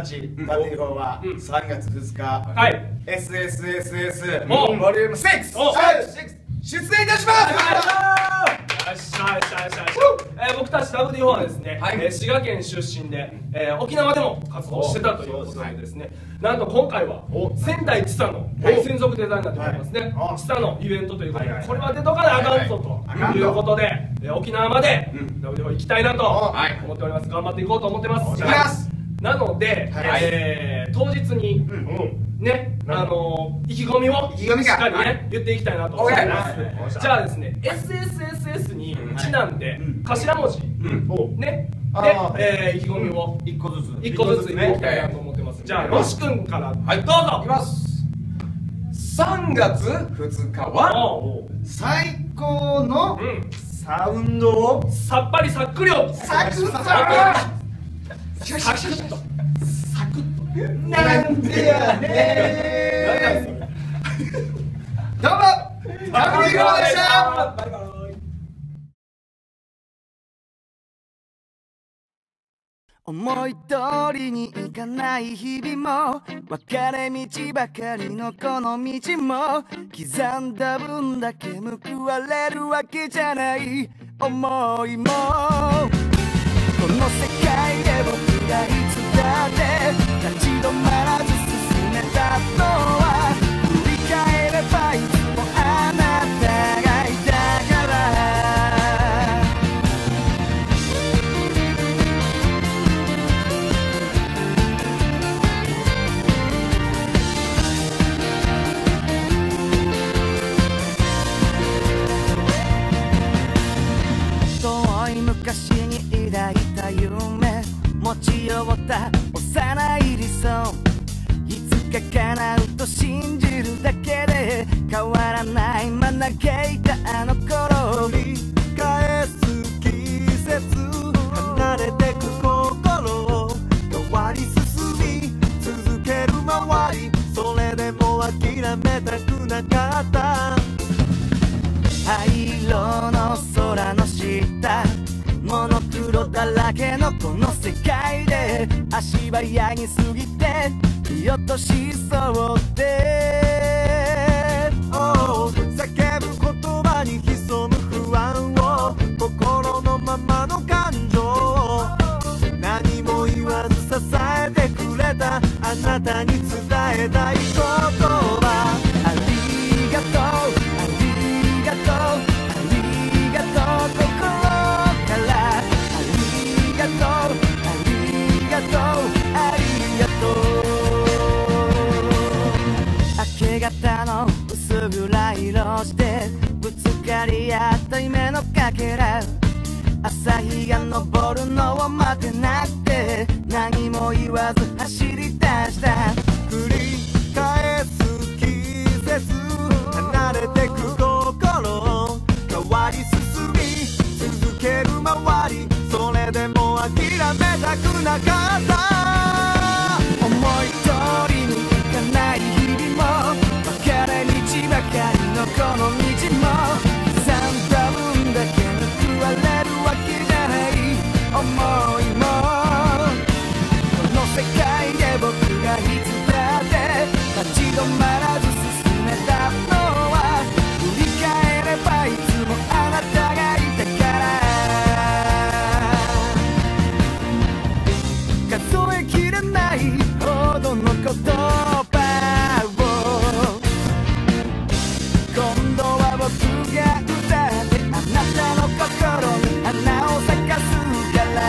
8ダディフォーは3月2日、 はい、 SSSS ボリューム6出演いたします。 僕たち WD4 はですね、滋賀県出身で、沖縄でも活動してたということでですね、なんと今回は仙台知佐の専属デザイナーでございますね、知佐のイベントということで、これは出とかなあかんぞということで、沖縄まで WD4 行きたいなと思っております。頑張っていこうと思ってます。なので、当日にね、意気込みをしっかりね言っていきたいなと思います。じゃあですね、SSSS にちなんで頭文字ねで意気込みを一個ずつ言っていきたいなと思ってます。じゃあロシ君からどうぞ。 いきます。3月2日は最高のサウンドをさっぱりさっくりをサクッとサクッとサクッとなんでやねー。どうもWD4でした。 バイバイ。 思い通りにいかない日々も分かれ道ばかりのこの道も刻んだ分だけ報われるわけじゃない思いもこの世界で僕がいつだって立ち止まらず進めたのは振り返ればいつもあなたがいたから遠い昔に抱いた夢持ち寄った幼い理想いつか叶うと信じるだけで変わらないまなけいたあの頃繰り返す季節離れてく心変わり進み続ける周りそれでも諦めたくなかった灰色の空の下モノクロだらけのこの世界で足早に過ぎて見落としそうで、叫ぶ言葉に潜む不安を心のままの感情何も言わず支えてくれたあなたに伝えたいことはありがとうありがとうありがとう心からありがとうありがとうありがとう明け方の薄暗い路地でぶつかり合った夢のかけら朝日が昇るのを待てなくて何も言わず走り出した繰り返す季節離れてく心変わり進み続ける周りそれでも諦めたくなかった思い通りにいかない日々も分かれ道ばかりのこの道も刻んだ分だけ報われるわけじゃない思いもこの世界で僕がいつだって立ち止まらず進めたのは振り返ればいつもあなたがいたから数えきれないほどの言葉を今度は僕が歌ってあなたの心に花を咲かすから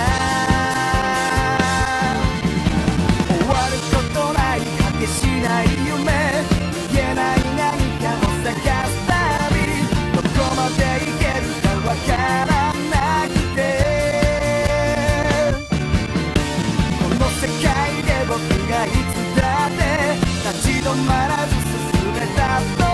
終わることない果てしない夢言えない何かを探す旅どこまで行けるかわからなくてこの世界で僕がいつだって立ち止まらず進めたの